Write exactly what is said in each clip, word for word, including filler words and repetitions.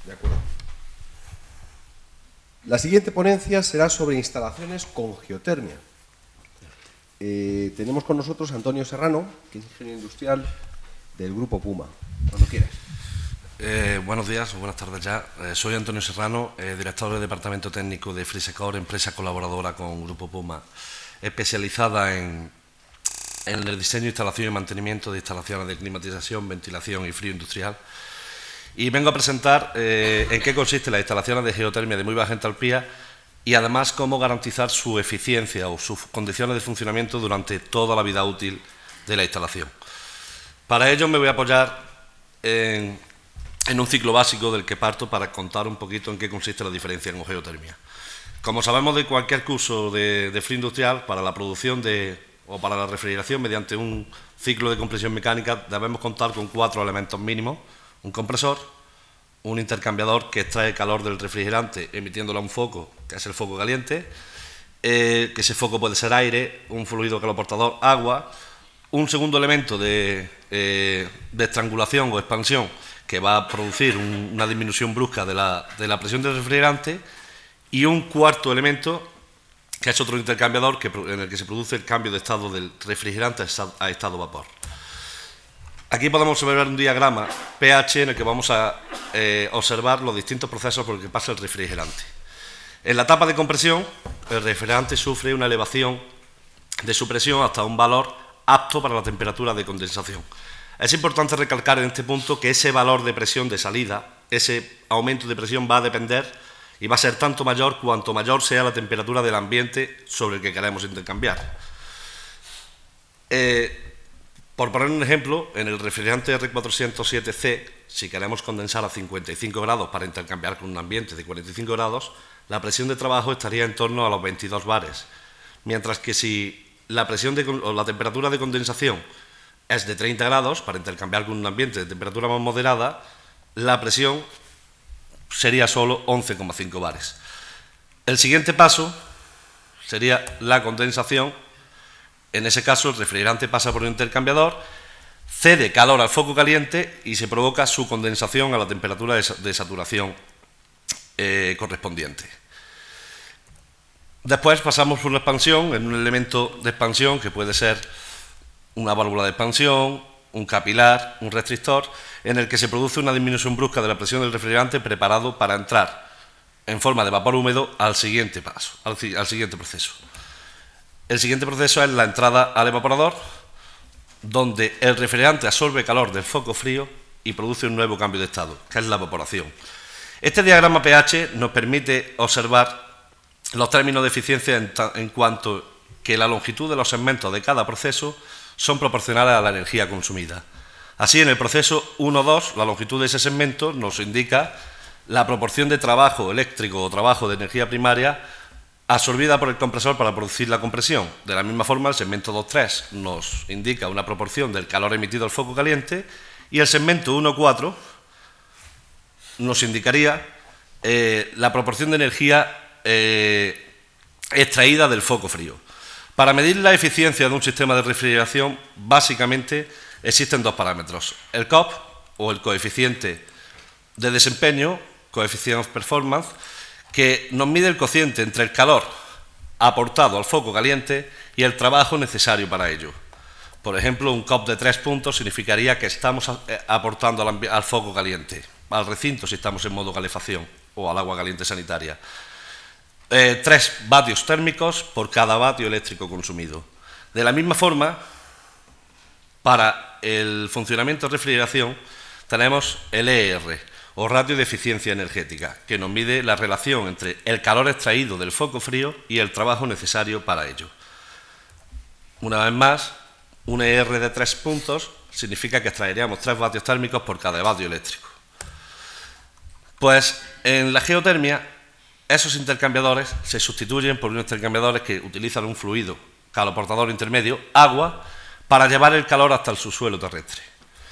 De acuerdo. La siguiente ponencia será sobre instalaciones con geotermia. Eh, tenemos con nosotros a Antonio Serrano, que es ingeniero industrial del Grupo Puma. Cuando quieras. Eh, buenos días o buenas tardes ya. Eh, soy Antonio Serrano, eh, director del Departamento Técnico de Frisecor, empresa colaboradora con Grupo Puma, especializada en, en el diseño, instalación y mantenimiento de instalaciones de climatización, ventilación y frío industrial. Y vengo a presentar eh, en qué consiste las instalaciones de geotermia de muy baja entalpía y además cómo garantizar su eficiencia o sus condiciones de funcionamiento durante toda la vida útil de la instalación. Para ello me voy a apoyar en, en un ciclo básico del que parto para contar un poquito en qué consiste la diferencia en geotermia. Como sabemos de cualquier curso de, de frío industrial, para la producción de, o para la refrigeración mediante un ciclo de compresión mecánica debemos contar con cuatro elementos mínimos: un compresor, un intercambiador que extrae calor del refrigerante emitiéndolo a un foco, que es el foco caliente, eh, que ese foco puede ser aire, un fluido caloportador, agua, un segundo elemento de, eh, de estrangulación o expansión que va a producir un, una disminución brusca de la, de la presión del refrigerante, y un cuarto elemento que es otro intercambiador que, en el que se produce el cambio de estado del refrigerante a estado vapor. Aquí podemos observar un diagrama pH en el que vamos a eh, observar los distintos procesos por los que pasa el refrigerante. En la etapa de compresión, el refrigerante sufre una elevación de su presión hasta un valor apto para la temperatura de condensación. Es importante recalcar en este punto que ese valor de presión de salida, ese aumento de presión va a depender y va a ser tanto mayor cuanto mayor sea la temperatura del ambiente sobre el que queremos intercambiar. Eh, Por poner un ejemplo, en el refrigerante R cuatrocientos siete C, si queremos condensar a cincuenta y cinco grados para intercambiar con un ambiente de cuarenta y cinco grados, la presión de trabajo estaría en torno a los veintidós bares, mientras que si la, presión de, o la temperatura de condensación es de treinta grados, para intercambiar con un ambiente de temperatura más moderada, la presión sería solo once coma cinco bares. El siguiente paso sería la condensación. En ese caso, el refrigerante pasa por un intercambiador, cede calor al foco caliente y se provoca su condensación a la temperatura de saturación eh, correspondiente. Después pasamos por la expansión, en un elemento de expansión que puede ser una válvula de expansión, un capilar, un restrictor, en el que se produce una disminución brusca de la presión del refrigerante preparado para entrar en forma de vapor húmedo al siguiente paso, al, al siguiente proceso. El siguiente proceso es la entrada al evaporador, donde el refrigerante absorbe calor del foco frío y produce un nuevo cambio de estado, que es la evaporación. Este diagrama pH nos permite observar los términos de eficiencia en, en cuanto que la longitud de los segmentos de cada proceso son proporcionales a la energía consumida. Así, en el proceso uno dos, la longitud de ese segmento nos indica la proporción de trabajo eléctrico o trabajo de energía primaria absorbida por el compresor para producir la compresión. De la misma forma, el segmento dos tres nos indica una proporción del calor emitido al foco caliente, y el segmento uno cuatro nos indicaría eh, la proporción de energía eh, extraída del foco frío. Para medir la eficiencia de un sistema de refrigeración, básicamente existen dos parámetros: el C O P, o el coeficiente de desempeño, Coefficient of Performance, que nos mide el cociente entre el calor aportado al foco caliente y el trabajo necesario para ello. Por ejemplo, un C O P de tres puntos significaría que estamos aportando al, al foco caliente, al recinto si estamos en modo calefacción, o al agua caliente sanitaria, eh, tres vatios térmicos por cada vatio eléctrico consumido. De la misma forma, para el funcionamiento de refrigeración tenemos el E R, o ratio de eficiencia energética, que nos mide la relación entre el calor extraído del foco frío y el trabajo necesario para ello. Una vez más, un E R de tres puntos significa que extraeríamos tres vatios térmicos por cada vatio eléctrico. Pues en la geotermia, esos intercambiadores se sustituyen por unos intercambiadores que utilizan un fluido caloportador intermedio, agua, para llevar el calor hasta el subsuelo terrestre.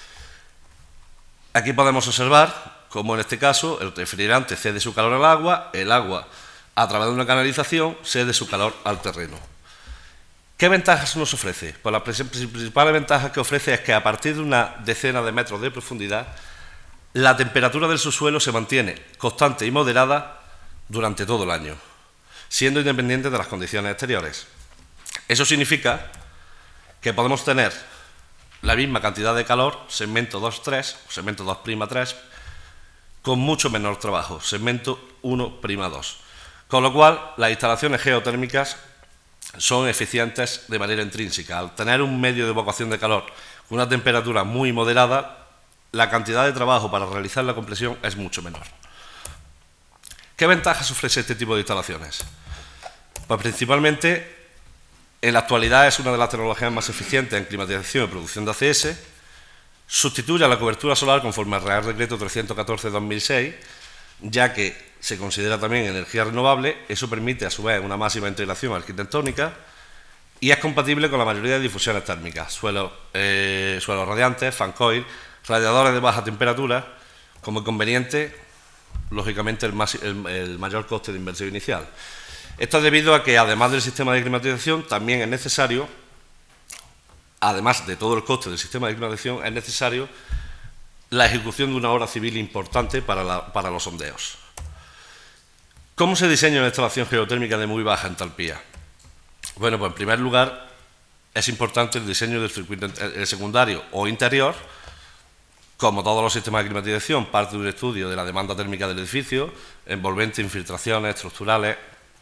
Aquí podemos observar como en este caso el refrigerante cede su calor al agua, el agua a través de una canalización cede su calor al terreno. ¿Qué ventajas nos ofrece? Pues la principal ventaja que ofrece es que a partir de una decena de metros de profundidad la temperatura del subsuelo se mantiene constante y moderada durante todo el año, siendo independiente de las condiciones exteriores. Eso significa que podemos tener la misma cantidad de calor, segmento dos tres o segmento dos' tres, con mucho menor trabajo, segmento uno' dos. Con lo cual, las instalaciones geotérmicas son eficientes de manera intrínseca. Al tener un medio de evacuación de calor con una temperatura muy moderada, la cantidad de trabajo para realizar la compresión es mucho menor. ¿Qué ventajas ofrece este tipo de instalaciones? Pues principalmente, en la actualidad es una de las tecnologías más eficientes en climatización y producción de A C S, sustituye a la cobertura solar conforme al Real Decreto trescientos catorce barra dos mil seis, ya que se considera también energía renovable. Eso permite a su vez una máxima integración arquitectónica y es compatible con la mayoría de difusiones térmicas, suelos, eh, suelos radiantes, fan coil, radiadores de baja temperatura. Como inconveniente, lógicamente, el, más, el, el mayor coste de inversión inicial. Esto es debido a que, además del sistema de climatización, también es necesario, además de todo el coste del sistema de climatización, es necesario la ejecución de una obra civil importante para, la, para los sondeos. ¿Cómo se diseña una instalación geotérmica de muy baja entalpía? Bueno, pues en primer lugar es importante el diseño del circuito el secundario o interior. Como todos los sistemas de climatización, parte de un estudio de la demanda térmica del edificio, envolvente, infiltraciones estructurales.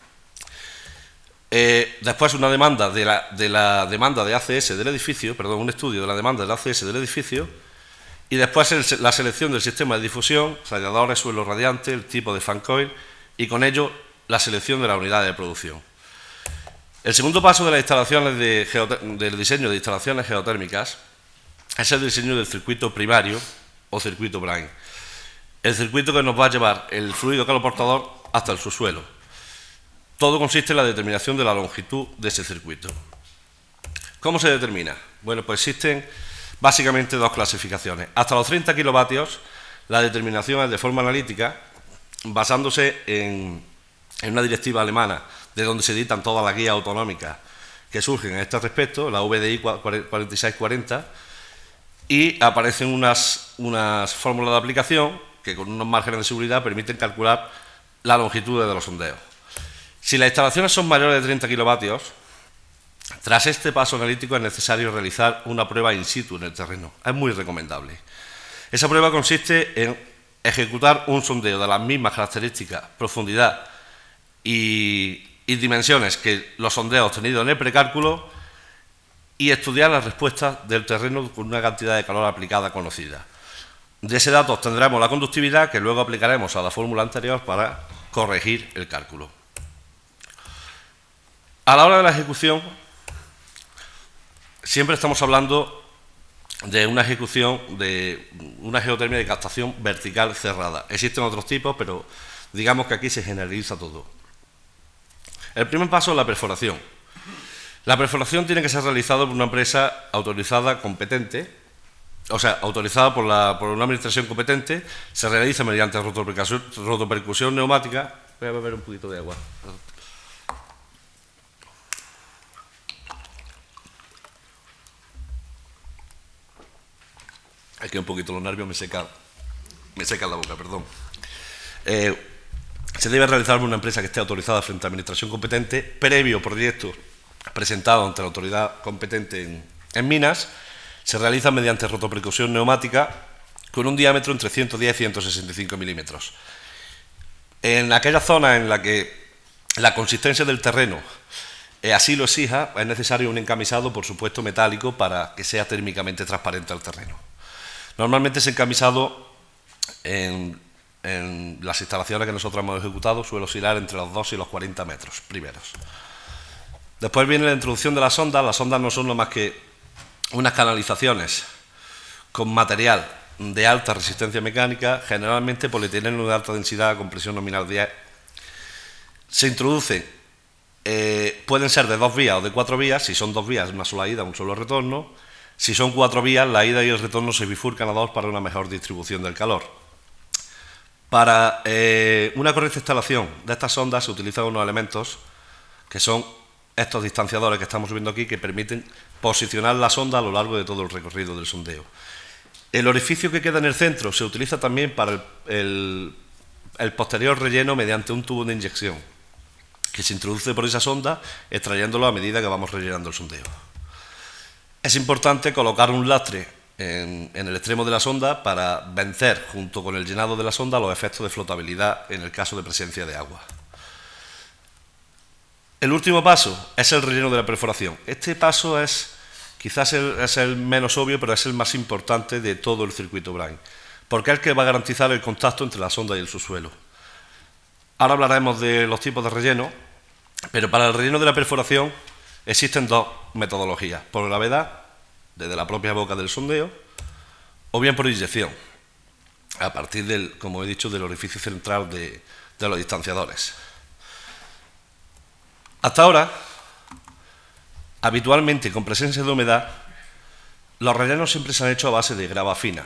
Eh, después una demanda de la, de la demanda de A C S del edificio, perdón, un estudio de la demanda del A C S del edificio, y después el, la selección del sistema de difusión, radiadores, suelo radiante, el tipo de fan coil, y con ello la selección de la unidad de producción. El segundo paso de las instalaciones de del diseño de instalaciones geotérmicas es el diseño del circuito primario o circuito brine, el circuito que nos va a llevar el fluido caloportador hasta el subsuelo. Todo consiste en la determinación de la longitud de ese circuito. ¿Cómo se determina? Bueno, pues existen básicamente dos clasificaciones. Hasta los treinta kilovatios, la determinación es de forma analítica, basándose en, en una directiva alemana, de donde se editan todas las guías autonómicas que surgen en este respecto, la V D I cuarenta y seis cuarenta, y aparecen unas, unas fórmulas de aplicación que con unos márgenes de seguridad permiten calcular la longitud de los sondeos. Si las instalaciones son mayores de treinta kilovatios, tras este paso analítico es necesario realizar una prueba in situ en el terreno. Es muy recomendable. Esa prueba consiste en ejecutar un sondeo de las mismas características, profundidad y, y dimensiones que los sondeos obtenidos en el precálculo y estudiar las respuestas del terreno con una cantidad de calor aplicada conocida. De ese dato obtendremos la conductividad que luego aplicaremos a la fórmula anterior para corregir el cálculo. A la hora de la ejecución, siempre estamos hablando de una ejecución de una geotermia de captación vertical cerrada. Existen otros tipos, pero digamos que aquí se generaliza todo. El primer paso es la perforación. La perforación tiene que ser realizada por una empresa autorizada competente, o sea, autorizada por, la, por una administración competente. Se realiza mediante rotopercusión, rotopercusión neumática. Voy a beber un poquito de agua. Es que un poquito los nervios me secan me seca la boca, perdón. Eh, se debe realizar por una empresa que esté autorizada frente a la administración competente, previo proyecto presentado ante la autoridad competente en, en minas. Se realiza mediante rotopercusión neumática con un diámetro entre ciento diez y ciento sesenta y cinco milímetros. En aquella zona en la que la consistencia del terreno eh, así lo exija, es necesario un encamisado, por supuesto, metálico para que sea térmicamente transparente al terreno. Normalmente ese encamisado en, en las instalaciones que nosotros hemos ejecutado suele oscilar entre los dos y los cuarenta metros primeros. Después viene la introducción de las sondas. Las sondas no son lo más que unas canalizaciones con material de alta resistencia mecánica, generalmente polietileno de alta densidad con presión nominal diez. Se introducen, eh, pueden ser de dos vías o de cuatro vías. Si son dos vías, una sola ida, un solo retorno. Si son cuatro vías, la ida y el retorno se bifurcan a dos para una mejor distribución del calor. Para eh, una correcta instalación de estas sondas se utilizan unos elementos que son estos distanciadores que estamos viendo aquí, que permiten posicionar la sonda a lo largo de todo el recorrido del sondeo. El orificio que queda en el centro se utiliza también para el, el, el posterior relleno mediante un tubo de inyección, que se introduce por esa sonda, extrayéndolo a medida que vamos rellenando el sondeo. Es importante colocar un lastre en, en el extremo de la sonda para vencer, junto con el llenado de la sonda, los efectos de flotabilidad en el caso de presencia de agua. El último paso es el relleno de la perforación. Este paso es quizás el, es el menos obvio, pero es el más importante de todo el circuito Brain, porque es el que va a garantizar el contacto entre la sonda y el subsuelo. Ahora hablaremos de los tipos de relleno, pero para el relleno de la perforación existen dos metodologías: por gravedad, desde la propia boca del sondeo, o bien por inyección, a partir del, como he dicho, del orificio central de, de los distanciadores. Hasta ahora, habitualmente, con presencia de humedad, los rellenos siempre se han hecho a base de grava fina.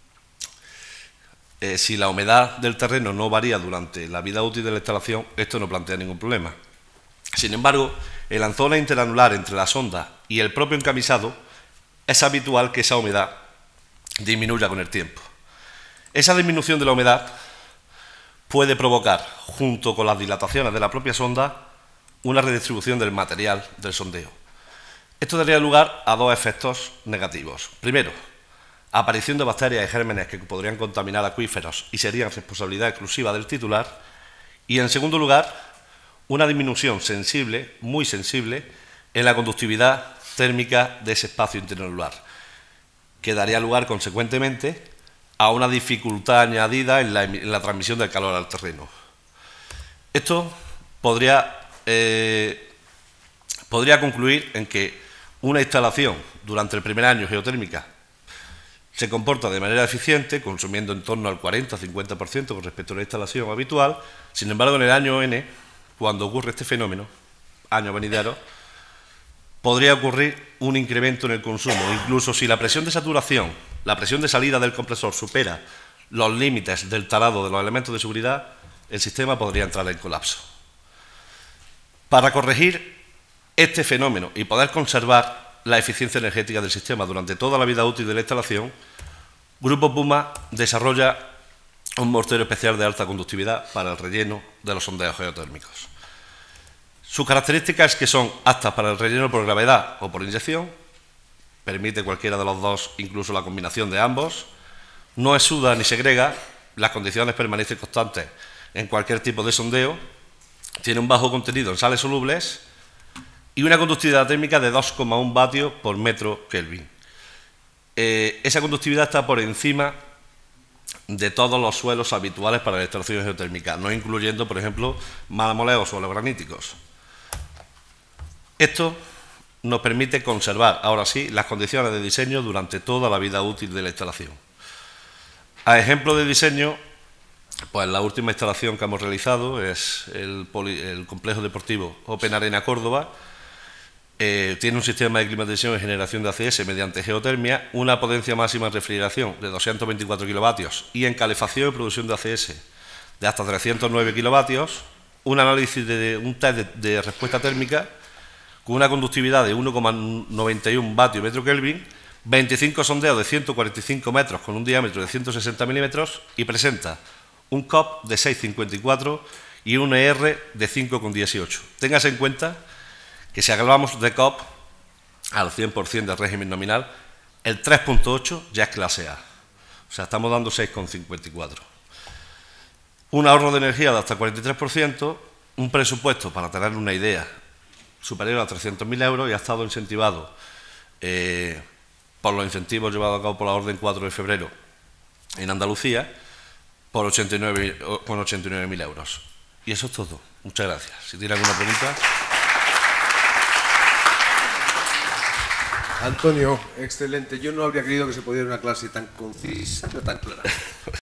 Eh, si la humedad del terreno no varía durante la vida útil de la instalación, esto no plantea ningún problema. Sin embargo, en la zona interanular entre la sonda y el propio encamisado, es habitual que esa humedad disminuya con el tiempo. Esa disminución de la humedad puede provocar, junto con las dilataciones de la propia sonda, una redistribución del material del sondeo. Esto daría lugar a dos efectos negativos. Primero, aparición de bacterias y gérmenes que podrían contaminar acuíferos y serían responsabilidad exclusiva del titular. Y en segundo lugar, una disminución sensible, muy sensible, en la conductividad térmica de ese espacio interanular, que daría lugar consecuentemente a una dificultad añadida en la, en la transmisión del calor al terreno. Esto podría, eh, podría concluir en que una instalación durante el primer año geotérmica se comporta de manera eficiente, consumiendo en torno al cuarenta a cincuenta por ciento con respecto a la instalación habitual. Sin embargo, en el año N, cuando ocurre este fenómeno, año venidero, podría ocurrir un incremento en el consumo. Incluso si la presión de saturación, la presión de salida del compresor supera los límites del talado de los elementos de seguridad, el sistema podría entrar en colapso. Para corregir este fenómeno y poder conservar la eficiencia energética del sistema durante toda la vida útil de la instalación, Grupo Puma desarrolla un mortero especial de alta conductividad para el relleno de los sondeos geotérmicos. Sus características es que son aptas para el relleno por gravedad o por inyección, permite cualquiera de los dos, incluso la combinación de ambos, no exuda ni segrega, las condiciones permanecen constantes en cualquier tipo de sondeo, tiene un bajo contenido en sales solubles y una conductividad térmica de dos coma uno vatios por metro Kelvin. Eh, esa conductividad está por encima de todos los suelos habituales para la instalación geotérmica, no incluyendo, por ejemplo, mármoles o suelos graníticos. Esto nos permite conservar, ahora sí, las condiciones de diseño durante toda la vida útil de la instalación. A ejemplo de diseño, pues la última instalación que hemos realizado es el, poli, el complejo deportivo Open Arena Córdoba. Eh, tiene un sistema de climatización y generación de A C S mediante geotermia, una potencia máxima de refrigeración de doscientos veinticuatro kilovatios y en calefacción y producción de A C S de hasta trescientos nueve kilovatios, un análisis de un test de, de respuesta térmica con una conductividad de uno coma noventa y uno vatios metro Kelvin, veinticinco sondeos de ciento cuarenta y cinco metros con un diámetro de ciento sesenta milímetros y presenta un C O P de seis coma cincuenta y cuatro y un E R de cinco coma dieciocho. Téngase en cuenta que si hablamos de C O P al cien por cien del régimen nominal, el tres punto ocho ya es clase A. O sea, estamos dando seis coma cincuenta y cuatro. Un ahorro de energía de hasta cuarenta y tres por ciento, un presupuesto, para tener una idea, superior a trescientos mil euros y ha estado incentivado eh, por los incentivos llevados a cabo por la Orden cuatro de febrero en Andalucía por ochenta y nueve mil euros. Y eso es todo. Muchas gracias. Si tiene alguna pregunta... Antonio, excelente. Yo no habría creído que se pudiera una clase tan concisa, pero tan clara.